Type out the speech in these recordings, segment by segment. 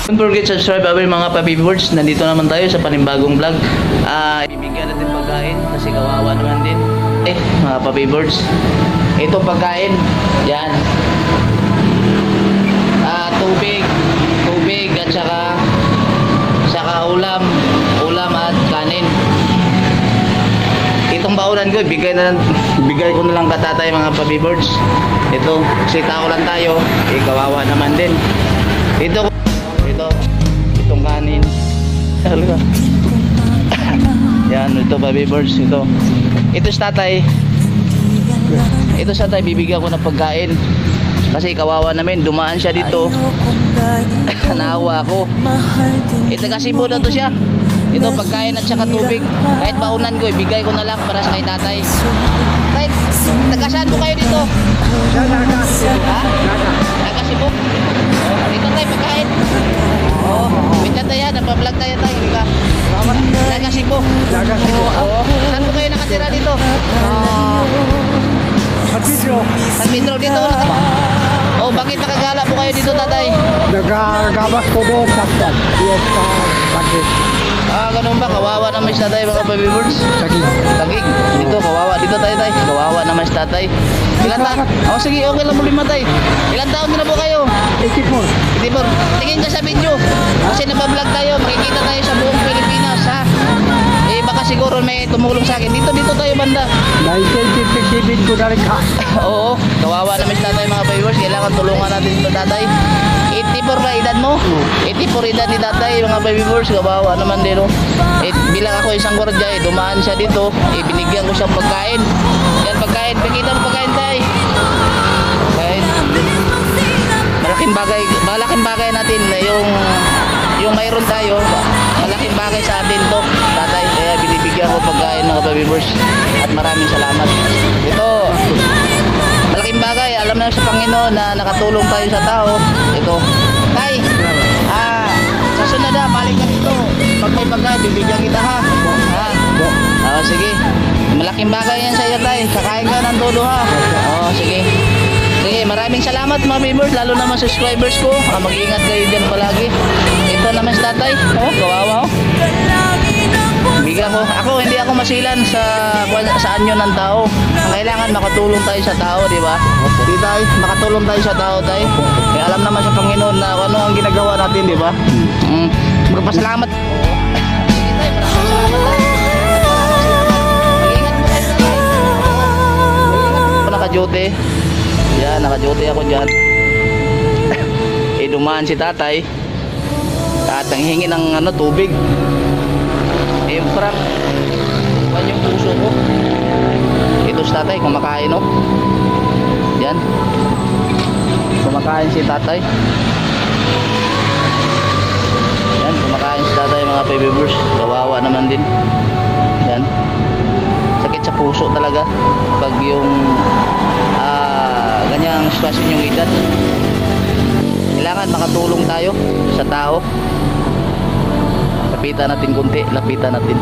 Don't forget to subscribe our mga Papi Birds. Nandito naman tayo sa panibagong vlog. Ibigyan natin pagkain kasi kawawa naman din. Mga Papi Birds. Ito pagkain. Yan. Tubig at saka ulam at kanin. Itong baunan ko, bigay ko na lang katatay mga Papi Birds. Ito, kasi tao lang tayo, kawawa naman din. Itong kanin. Yan, ito Papi Birds, ito sa tatay. Ito sa tatay, bibigyan ko ng pagkain. Kasi kawawa namin, dumaan siya dito. Naawa ako. Ito kasi po na to siya. Ito pagkain at saka tubig. Kahit baunan ko, ibigay ko na lang para sa kay tatay. Tay, taga-saan po kayo dito? Ha? Taga-Cebu? Dito tayo pagkain. Minta tayo, napablog tayo tayo. Taga-Cebu? Saan po kayo nakatira dito? San Pedro dito. Bakit nakagala po kayo dito tatay? Nagagabas ko doon sa ganun ba? Kawawa naman si tatay mga Papi Birds. Tagig. Dito kawawa. Dito tayo tay. Kawawa naman si tatay. Ilan taon? Sige, okay lang muli matay. Ilan taon na po kayo? 84. Tingin ka sa video. Kasi nabablog tayo. Makikita tayo sa buong Pilipinas ha. Baka siguro may tumulong sa akin. Dito tayo banda. 1957 ko na rin ka. Oo. Kawawa naman si tatay mga Papi Birds. Kailangan tulungan natin dito tatay. 84 ba edad mo? 84 edad ni tatay mga Papi Birds. Kawawa naman din bilang ako isang gwardiya dumaan siya dito. Binigyan ko siyang pagkain. Yan pagkain. Pakita mo pagkain tay. Pagkain. Malaking bagay natin yung mayroon tayo. Malaking bagay sa atin to tatay. Kaya binibigyan ko pagkain mga Papi Birds. At maraming salamat. Ito malaking bagay. Alam na sa Panginoon na nakatulong tayo sa tao. Ito tay, sa sunod na balik ka dito. Pag may pagkain bibigyan kita ha. Sige. Malaking bagay yan sa iyo tay. Kakain ka ng todo ha. Sige. Sige, maraming salamat mga Papi Birds, lalo na mga subscribers ko. Mag-iingat kayo dyan palagi. Ito naman si tatay. Kawawa bigyan ko. Hindi ako masilan sa anyo ng tao. Ang kailangan makatulong tayo sa tao, di ba? Di tayo, makatulong tayo sa tao tayo. Kaya alam naman sa Panginoon na ano ang ginagawa natin, di ba? Magpasalamat. Sige tayo, maraming salamat tayo. Mag-iingat mo tayo tatay. Naka-duty. Yan, naka-duty ako dyan. Dumaan si tatay at ang hingi ng tubig. Prank yung puso ko. Ito si tatay kumakain yan, kumakain si tatay. Yan, kumakain si tatay mga Papi Birds. Kawawa naman din. Yan, sakit sa puso talaga pag yung ganyang sitwasyon yung edad. Kailangan makatulong tayo sa tao. Lapitan natin kunti, lapitan natin.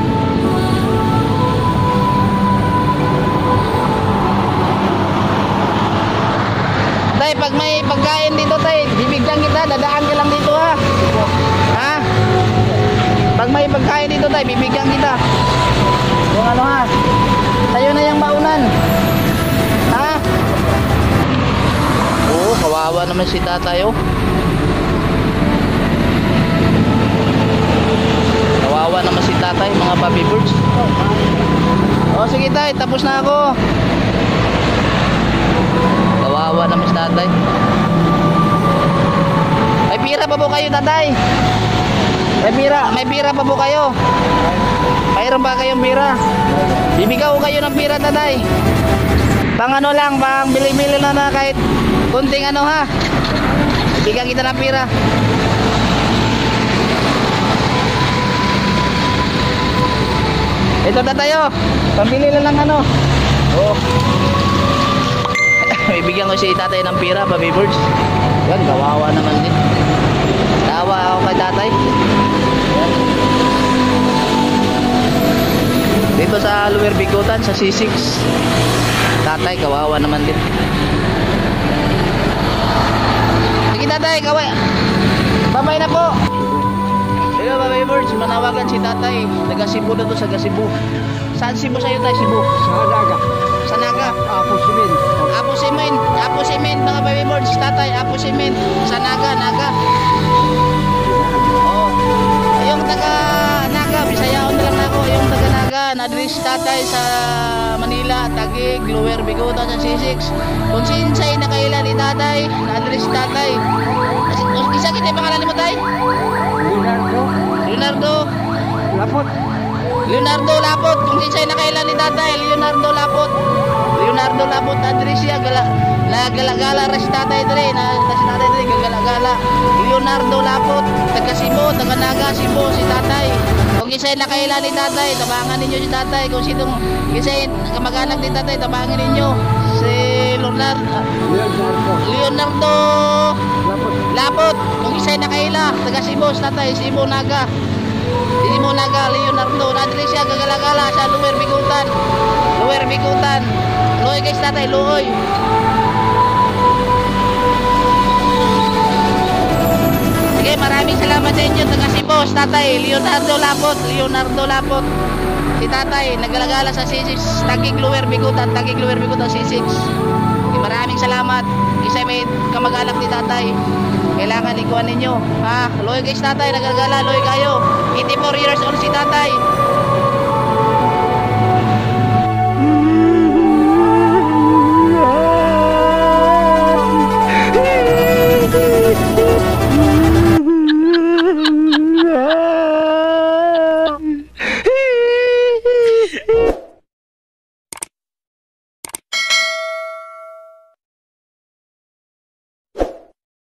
Tay, pag may pagkain dito tay, bibigyan kita, dadaan ka lang dito ha. Pag may pagkain dito tay, bibigyan kita. Yung ha, tayo na yung baunan. Kawawa naman si tatay Kawawa naman si tatay mga Papi Birds. Sige tay, tapos na ako. Kawawa naman si tatay. May pira pa po kayo tatay? May pira pa po kayo? Mayroon ba kayong pira? Bibigyan ko kayo ng pira tatay. Pang lang, pang bili-bili na kahit kunting ha. Bigyan kita ng pira. Ito tayo. Pambili lang Bibigyan ko si tatay ng pira, Papi Birds. Yan, kawawa naman din. Tawa ako kay tatay. Yan. Dito sa Lower Bigutan, sa C6. Tatay, kawawa naman din. Sige tatay, kaway. Baba Kumain na po. Hello mga viewers, manawagan si tatay. Taga Cebu na to, sa Cebu. Saan Cebu sa'yo tayo, Cebu? Sa daga. Sa Naga. Apo simin. Apo Simen mga viewers, tatay, Apo Simen. Sa Naga, Naga. Oh. Yung taga Naga, Bisayaon na lang ako. Yung taga Naga, na-address tatay sa Manila, Taguig, Lower Bigutan, sa C6. Kung sinsay na kailan ni tatay, na-address tatay. Isa kita yung pangalan mo tay? Leonardo. Leonardo. Lapot. Leonardo Lapot. Kung sinsay na kailan ni tatay, Leonardo Lapot. Leonardo Lapot, address siya. Gala-gala rin si tatay dre. Si tatay dre, gala-gala. Leonardo Lapot. Taga Cebu, taga Naga, Cebu, si tatay. Kung isa'y nakailan ni tatay, tabangan ninyo si tatay. Kung sinong isa'y kamag-anak ni tatay, tabangan ninyo. Si Leonardo. Leonardo Lapot. Lapot. Kung isa'y nakaila, taga Cebu, si tatay, Cebu Naga. Cebu Naga, Leonardo. Nadali siya, gagala-gala sa Lower Bigutan. Lower Bigutan. Luoy guys tatay, luoy. Sige, maraming salamat sa inyo, taga Cebu, si tatay, Leonardo Lapot. Leonardo Lapot. Si tatay, nagalagala sa C6, Taguig Lower Bigutan, Taguig Lower Bigutan, C6. Okay, maraming salamat. Isa may kamag-anak ni tatay. Kailangan ikuha ninyo. Ha, loy guys tatay, nagalagala, loy kayo. 84 years old si tatay.